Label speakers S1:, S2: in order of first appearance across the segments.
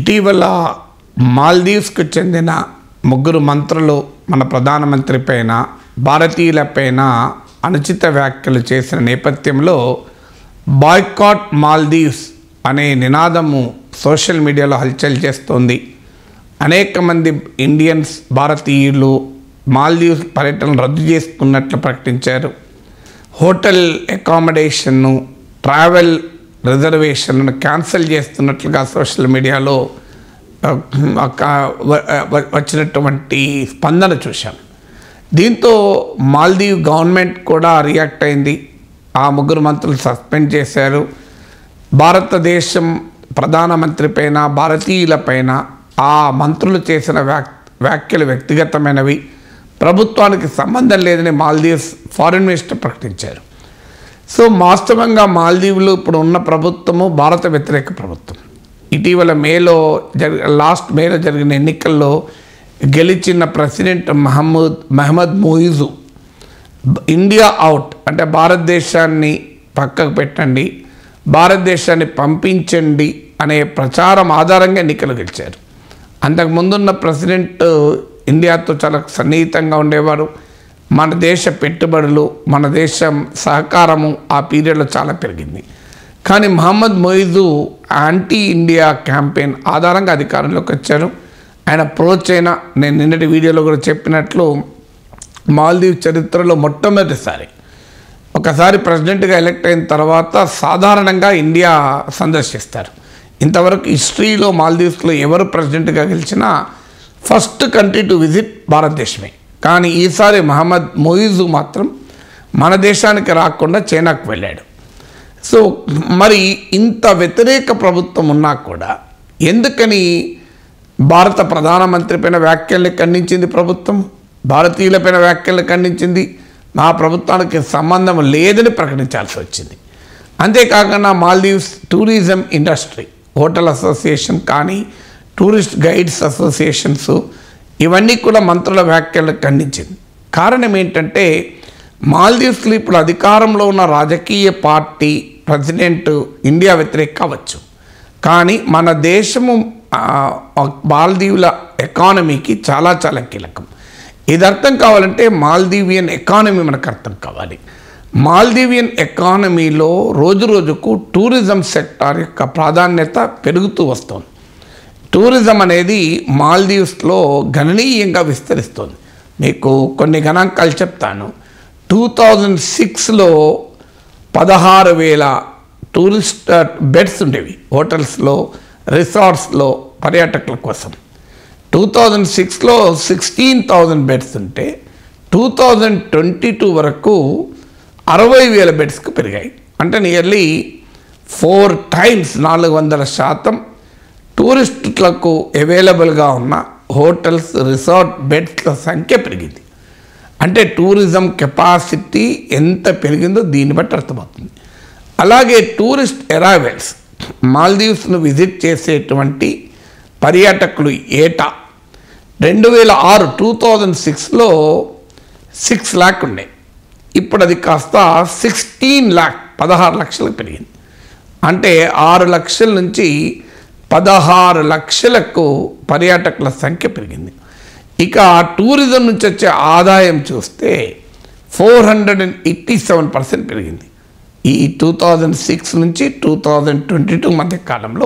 S1: ఇటీవల మాల్దీవ్స్కు చెందిన ముగ్గురు మంత్రులు మన ప్రధానమంత్రి పైన భారతీయులపైన అనుచిత వ్యాఖ్యలు చేసిన నేపథ్యంలో బాయ్కాట్ మాల్దీవ్స్ అనే నినాదము సోషల్ మీడియాలో హల్చల్ చేస్తోంది. అనేక మంది ఇండియన్స్ భారతీయులు మాల్దీవ్స్ పర్యటన రద్దు చేసుకున్నట్లు ప్రకటించారు. హోటల్ అకామిడేషన్ను ట్రావెల్ రిజర్వేషన్లను క్యాన్సిల్ చేస్తున్నట్లుగా సోషల్ మీడియాలో వచ్చినటువంటి స్పందన చూశాం. దీంతో మాల్దీవ్ గవర్నమెంట్ కూడా రియాక్ట్ అయింది. ఆ ముగ్గురు మంత్రులు సస్పెండ్ చేశారు. భారతదేశం ప్రధానమంత్రి పైన భారతీయులపైన ఆ మంత్రులు చేసిన వ్యాఖ్యలు వ్యక్తిగతమైనవి, ప్రభుత్వానికి సంబంధం లేదని మాల్దీవ్స్ ఫారిన్ మినిస్టర్ ప్రకటించారు. సో వాస్తవంగా మాల్దీవులు ఇప్పుడు ఉన్న ప్రభుత్వము భారత వ్యతిరేక ప్రభుత్వం. ఇటీవల లాస్ట్ మేలో జరిగిన ఎన్నికల్లో గెలిచిన president Mohamed Muizzu India out అంటే భారతదేశాన్ని పక్కకు పెట్టండి, భారతదేశాన్ని పంపించండి అనే ప్రచారం ఆధారంగా ఎన్నికలు గెలిచారు. అంతకుముందున్న ప్రెసిడెంట్ ఇండియాతో చాలా సన్నిహితంగా ఉండేవారు. మన దేశ పెట్టుబడులు, మన దేశం సహకారము ఆ పీరియడ్లో చాలా పెరిగింది. కానీ Mohamed Muizzu anti India campaign ఆధారంగా అధికారంలోకి వచ్చారు. ఆయన అప్రోచ్ అయినా నేను నిన్నటి వీడియోలో కూడా చెప్పినట్లు మాల్దీవ్ చరిత్రలో మొట్టమొదటిసారి ఒకసారి ప్రెసిడెంట్గా ఎలక్ట్ అయిన తర్వాత సాధారణంగా ఇండియా సందర్శిస్తారు. ఇంతవరకు హిస్టరీలో మాల్దీవ్స్లో ఎవరు ప్రెసిడెంట్గా గెలిచినా ఫస్ట్ కంట్రీ టు విజిట్ భారతదేశమే. కానీ ఈసారి మహమ్మద్ మొయిజు మాత్రం మన దేశానికి రాకుండా చైనాకు వెళ్ళాడు. సో మరి ఇంత వ్యతిరేక ప్రభుత్వం ఉన్నా కూడా ఎందుకని భారత ప్రధానమంత్రి పైన వ్యాఖ్యల్ని ఖండించింది ప్రభుత్వం, భారతీయులపైన వ్యాఖ్యల్ని ఖండించింది, మా ప్రభుత్వానికి సంబంధం లేదని ప్రకటించాల్సి వచ్చింది. అంతేకాకుండా Maldives tourism industry, hotel association కానీ టూరిస్ట్ గైడ్స్ అసోసియేషన్స్ ఇవన్నీ కూడా మంత్రుల వ్యాఖ్యలను ఖండించింది. కారణం ఏంటంటే మాల్దీవ్స్లో ఇప్పుడు అధికారంలో ఉన్న రాజకీయ పార్టీ ప్రెసిడెంట్ ఇండియా వ్యతిరేక కావచ్చు, కానీ మన దేశము మాల్దీవుల ఎకానమీకి చాలా చాలా కీలకం. ఇది అర్థం కావాలంటే మాల్దీవియన్ ఎకానమీ మనకు అర్థం కావాలి. మాల్దీవియన్ ఎకానమీలో రోజు రోజుకు టూరిజం సెక్టార్ యొక్క ప్రాధాన్యత పెరుగుతూ వస్తుంది. టూరిజం అనేది మాల్దీవ్స్లో గణనీయంగా విస్తరిస్తుంది. మీకు కొన్ని గణాంకాలు చెప్తాను. 2006లో 16,000 టూరిస్ట్ బెడ్స్ ఉండేవి హోటల్స్లో, రిసార్ట్స్లో పర్యాటకుల కోసం. 2006లో 16,000 బెడ్స్ ఉంటే 2022 వరకు 60,000 బెడ్స్కి పెరిగాయి. అంటే నియర్లీ 4 times 400% టూరిస్టులకు అవైలబుల్గా ఉన్న హోటల్స్, రిసార్ట్ బెడ్స్ల సంఖ్య పెరిగింది. అంటే టూరిజం కెపాసిటీ ఎంత పెరిగిందో దీన్ని బట్టి అర్థమవుతుంది. అలాగే టూరిస్ట్ అరైవల్స్, మాల్దీవ్స్ను విజిట్ చేసేటువంటి పర్యాటకులు ఏటా 2006లో 6 lakh ఉండే, ఇప్పుడు అది కాస్త 16 లక్షలకు పెరిగింది. అంటే 6 లక్షల నుంచి 16 లక్షలకు పర్యాటకుల సంఖ్య పెరిగింది. ఇక టూరిజం నుంచి వచ్చే ఆదాయం చూస్తే 487% పెరిగింది. ఈ 2006 నుంచి 2022 మధ్య కాలంలో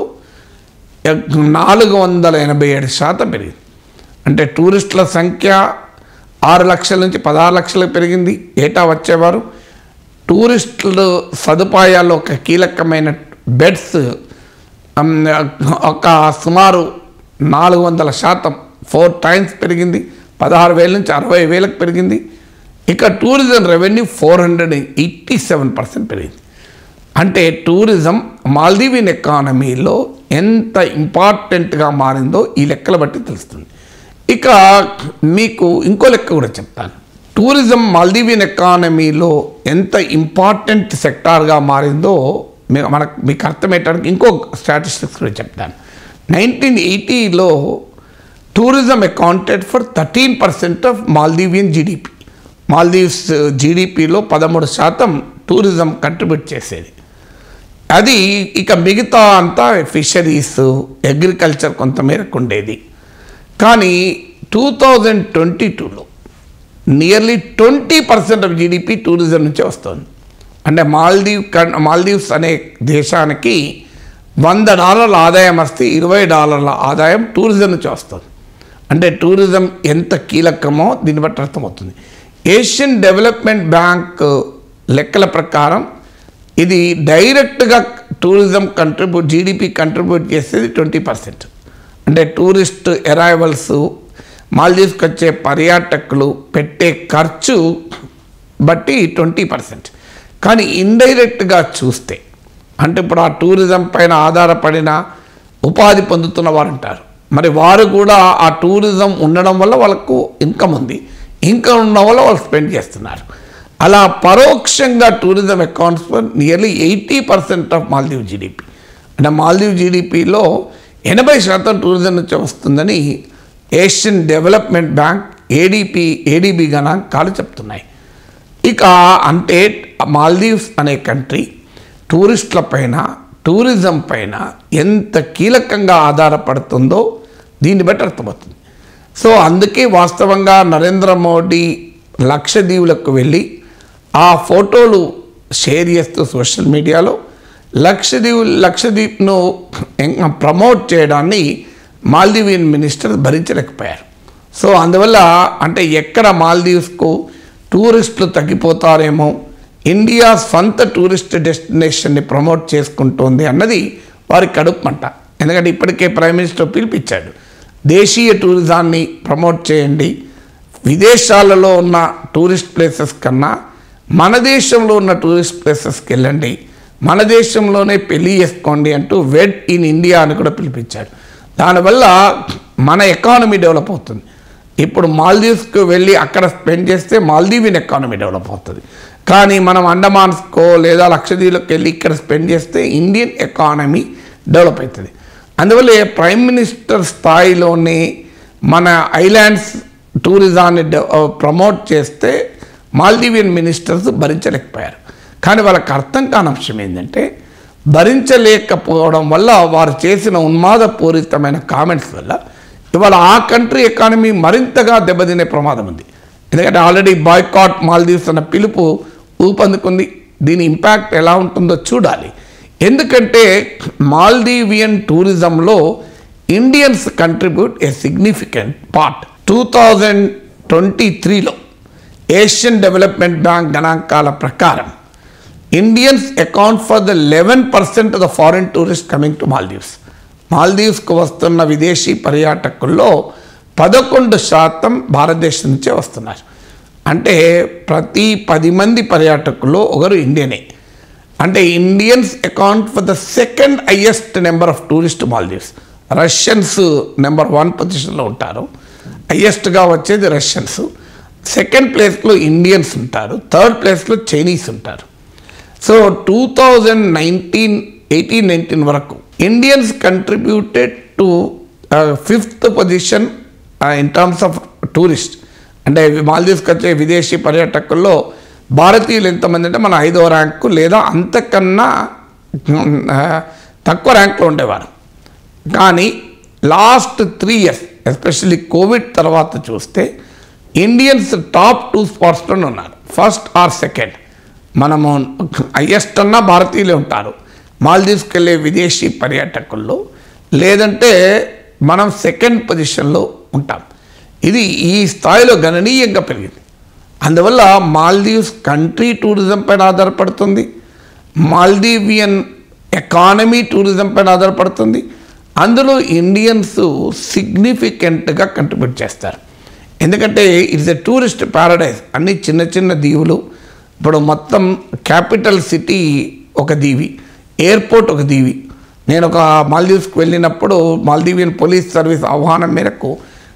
S1: 487% పెరిగింది. అంటే టూరిస్టుల సంఖ్య 6 లక్షల నుంచి 16 లక్షలకు పెరిగింది. ఏటా వచ్చేవారు టూరిస్టులు సదుపాయాల్లో ఒక కీలకమైన బెడ్స్ ఒక సుమారు 400% 4 times పెరిగింది. 16,000 నుంచి 60,000కు పెరిగింది. ఇక టూరిజం రెవెన్యూ 487% పెరిగింది. అంటే టూరిజం మాల్దీవియన్ ఎకానమీలో ఎంత ఇంపార్టెంట్గా మారిందో ఈ లెక్కలు బట్టి తెలుస్తుంది. ఇక మీకు ఇంకో లెక్క కూడా చెప్తాను. టూరిజం మాల్దీవియన్ ఎకానమీలో ఎంత ఇంపార్టెంట్ సెక్టార్గా మారిందో మీకు అర్థమయ్యడానికి ఇంకో స్టాటిస్టిక్స్ కూడా చెప్తాను. 1980లో tourism accounted for 13% of Maldivian GDP. Maldives జీడిపిలో 13% టూరిజం కంట్రిబ్యూట్ చేసేది. అది ఇక మిగతా అంతా ఫిషరీస్, అగ్రికల్చర్ కొంతమేరకు ఉండేది. కానీ 2022లో నియర్లీ 20% ఆఫ్ జీడిపి టూరిజం నుంచే వస్తుంది. అంటే మాల్దీవ్స్ అనే దేశానికి $100 ఆదాయం వస్తే $20 ఆదాయం టూరిజం నుంచి వస్తుంది. అంటే టూరిజం ఎంత కీలకమో దీన్ని బట్టి అర్థమవుతుంది. ఏషియన్ డెవలప్మెంట్ బ్యాంక్ లెక్కల ప్రకారం ఇది డైరెక్ట్గా టూరిజం జీడిపి కంట్రిబ్యూట్ చేసేది 20%. అంటే టూరిస్ట్ అరైవల్స్, మాల్దీవ్స్కి వచ్చే పర్యాటకులు పెట్టే ఖర్చు బట్టి 20%. కానీ ఇండైరెక్ట్గా చూస్తే, అంటే ఇప్పుడు ఆ టూరిజం పైన ఆధారపడిన ఉపాధి పొందుతున్న వారు ఉంటారు. మరి వారు కూడా ఆ టూరిజం ఉండడం వల్ల వాళ్ళకు ఇన్కమ్ ఉంది, ఇన్కమ్ ఉండడం వల్ల వాళ్ళు స్పెండ్ చేస్తున్నారు. అలా పరోక్షంగా tourism accounts for nearly 80% of Maldive GDP. అంటే మాల్దీవ్ జీడిపిలో 80% టూరిజం నుంచి వస్తుందని ఏషియన్ డెవలప్మెంట్ బ్యాంక్ ఏడీబీ గణాంకాలు చెప్తున్నాయి. ఇక అంటే మాల్దీవ్స్ అనే కంట్రీ టూరిస్టుల పైన, టూరిజం పైన ఎంత కీలకంగా ఆధారపడుతుందో దీన్ని బట్టి అర్థమవుతుంది. సో అందుకే వాస్తవంగా నరేంద్ర మోడీ లక్షద్వీపులకు వెళ్ళి ఆ ఫోటోలు షేర్ చేస్తూ సోషల్ మీడియాలో లక్షద్వీప్ను ప్రమోట్ చేయడాన్ని మాల్దీవియన్ మినిస్టర్ భరించలేకపోయారు. సో అందువల్ల అంటే ఎక్కడ మాల్దీవ్స్కు టూరిస్టులు తగ్గిపోతారేమో, ఇండియా సొంత టూరిస్ట్ డెస్టినేషన్ని ప్రమోట్ చేసుకుంటోంది అన్నది వారి కడుపుమంట. ఎందుకంటే ఇప్పటికే ప్రైమ్ మినిస్టర్ పిలిపించాడు, దేశీయ టూరిజాన్ని ప్రమోట్ చేయండి, విదేశాలలో ఉన్న టూరిస్ట్ ప్లేసెస్ కన్నా మన దేశంలో ఉన్న టూరిస్ట్ ప్లేసెస్కి వెళ్ళండి, మన దేశంలోనే పెళ్ళి చేసుకోండి అంటూ వెడ్ ఇన్ ఇండియా అని కూడా పిలిపించాడు. దానివల్ల మన ఎకానమీ డెవలప్ అవుతుంది. ఇప్పుడు మాల్దీవ్స్కి వెళ్ళి అక్కడ స్పెండ్ చేస్తే మాల్దీవియన్ ఎకానమీ డెవలప్ అవుతుంది. కానీ మనం అండమాన్స్కో లేదా లక్షద్వీప్కి వెళ్ళి ఇక్కడ స్పెండ్ చేస్తే ఇండియన్ ఎకానమీ డెవలప్ అవుతుంది. అందువల్ల ప్రైమ్ మినిస్టర్ స్థాయిలోనే మన ఐలాండ్స్ టూరిజాన్ని ప్రమోట్ చేస్తే మాల్దీవియన్ మినిస్టర్స్ భరించలేకపోయారు. కానీ వాళ్ళకి అర్థం కాని అంశం ఏంటంటే, భరించలేకపోవడం వల్ల వారు చేసిన ఉన్మాదపూరితమైన కామెంట్స్ వల్ల ఇవాళ ఆ కంట్రీ ఎకానమీ మరింతగా దెబ్బతినే ప్రమాదం ఉంది. ఎందుకంటే ఆల్రెడీ బాయ్కాట్ మాల్దీవ్స్ అన్న పిలుపు ఊపందుకుంది. దీని ఇంపాక్ట్ ఎలా ఉంటుందో చూడాలి. ఎందుకంటే మాల్దీవియన్ టూరిజంలో Indians contribute a significant part. 2023లో ఏషియన్ డెవలప్మెంట్ బ్యాంక్ గణాంకాల ప్రకారం Indians account for the 11% of the foreign tourist coming to Maldives. మాల్దీవ్స్కు వస్తున్న విదేశీ పర్యాటకుల్లో 11% భారతదేశం నుంచే వస్తున్నారు. అంటే ప్రతి 10 మంది పర్యాటకుల్లో ఒకరు ఇండియనే. అంటే Indians account for the second highest number of tourist Maldives. Russians number 1 పొజిషన్లో ఉంటారు, హైయెస్ట్గా వచ్చేది రష్యన్స్, సెకండ్ ప్లేస్లో ఇండియన్స్ ఉంటారు, థర్డ్ ప్లేస్లో చైనీస్ ఉంటారు. సో 2018-19 వరకు Indians contributed to 5th position in terms of tourist. అంటే మాల్దీవ్స్కి వచ్చే విదేశీ పర్యాటకుల్లో భారతీయులు ఎంతమంది అంటే మన 5వ ర్యాంకు లేదా అంతకన్నా తక్కువ ర్యాంక్లో ఉండేవారు. కానీ లాస్ట్ 3 years ఎస్పెషల్లీ కోవిడ్ తర్వాత చూస్తే ఇండియన్స్ టాప్ 2 స్పాట్స్లోనే ఉన్నారు, ఫస్ట్ ఆర్ సెకండ్. మనము హైయెస్ట్ అన్నా భారతీయులే ఉంటారు మాల్దీవ్స్కి వెళ్ళే విదేశీ పర్యాటకుల్లో, లేదంటే మనం సెకండ్ పొజిషన్లో ఉంటాం. ఇది ఈ స్థాయిలో గణనీయంగా పెరిగింది. అందువల్ల మాల్దీవ్స్ కంట్రీ టూరిజం పైన ఆధారపడుతుంది, మాల్దీవియన్ ఎకానమీ టూరిజం పైన ఆధారపడుతుంది. అందులో ఇండియన్స్ సిగ్నిఫికెంట్గా కంట్రిబ్యూట్ చేస్తారు. ఎందుకంటే ఇట్స్ ఎ టూరిస్ట్ ప్యారడైజ్. అన్ని చిన్న చిన్న దీవులు, ఇప్పుడు మొత్తం క్యాపిటల్ సిటీ ఒక దీవి, ఎయిర్పోర్ట్ ఒక దీవి. నేను ఒక మాల్దీవ్స్కి వెళ్ళినప్పుడు మాల్దీవియన్ పోలీస్ సర్వీస్ ఆహ్వానం మేరకు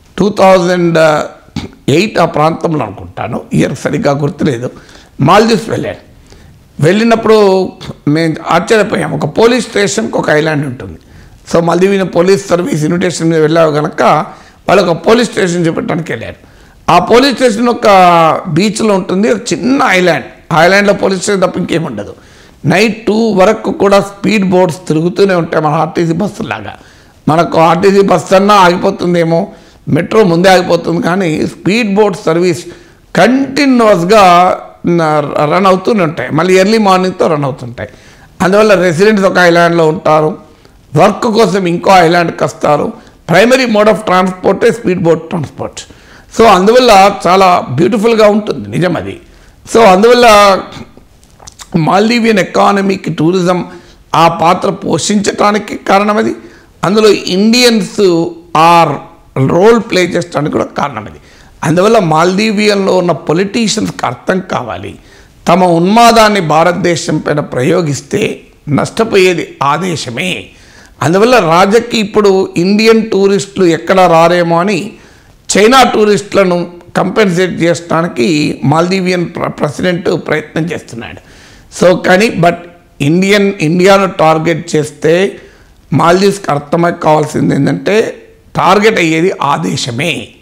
S1: 2008 ఆ ప్రాంతంలో అనుకుంటాను, ఇయర్ సరిగ్గా గుర్తులేదు, మాల్దీవ్స్ వెళ్ళినప్పుడు మేము ఆశ్చర్యపోయాం. ఒక పోలీస్ స్టేషన్కి ఒక ఐలాండ్ ఉంటుంది. So Maldivian police service invitation మీద వెళ్ళావు కనుక వాళ్ళు ఒక పోలీస్ స్టేషన్ చూపెట్టడానికి వెళ్ళారు. ఆ పోలీస్ స్టేషన్ ఒక బీచ్లో ఉంటుంది, ఒక చిన్న ఐలాండ్. ఆ ఐలాండ్లో పోలీస్ స్టేషన్ తప్ప ఇంకేముండదు. నైట్ 2 వరకు కూడా స్పీడ్ బోట్స్ తిరుగుతూనే ఉంటాయి, మన ఆర్టీసీ బస్సులాగా. మనకు ఆర్టీసీ బస్సు అన్నా ఆగిపోతుందేమో, మెట్రో ముందే ఆగిపోతుంది, కానీ స్పీడ్ బోట్ సర్వీస్ కంటిన్యూస్గా రన్ అవుతూనే ఉంటాయి. మళ్ళీ ఎర్లీ మార్నింగ్తో రన్ అవుతుంటాయి. అందువల్ల రెసిడెంట్స్ ఒక ఐలాండ్లో ఉంటారు, వర్క్ కోసం ఇంకో ఐలాండ్కి వస్తారు. ప్రైమరీ మోడ్ ఆఫ్ ట్రాన్స్పోర్టే స్పీడ్ బోట్ ట్రాన్స్పోర్ట్. సో అందువల్ల చాలా బ్యూటిఫుల్గా ఉంటుంది, నిజం అది. సో అందువల్ల మాల్దీవియన్ ఎకానమీకి టూరిజం ఆ పాత్ర పోషించడానికి కారణం అది. అందులో ఇండియన్స్ ఆర్ రోల్ ప్లే చేసడానికి కూడా కారణం అది. అందువల్ల మాల్దీవియన్లో ఉన్న పొలిటీషియన్స్కి అర్థం కావాలి, తమ ఉన్మాదాన్ని భారతదేశం పైన ప్రయోగిస్తే నష్టపోయేది ఆ దేశమే. అందువల్ల రాజకీయ ఇప్పుడు ఇండియన్ టూరిస్టులు ఎక్కడ రారేమో అని చైనా టూరిస్టులను కంపెన్సేట్ చేయడానికి మాల్దీవియన్ ప్రెసిడెంట్ ప్రయత్నం చేస్తున్నాడు. సో కానీ బట్ ఇండియాను టార్గెట్ చేస్తే మాల్దీవ్స్కి అర్థమై కావాల్సింది ఏంటంటే టార్గెట్ అయ్యేది ఆ దేశమే.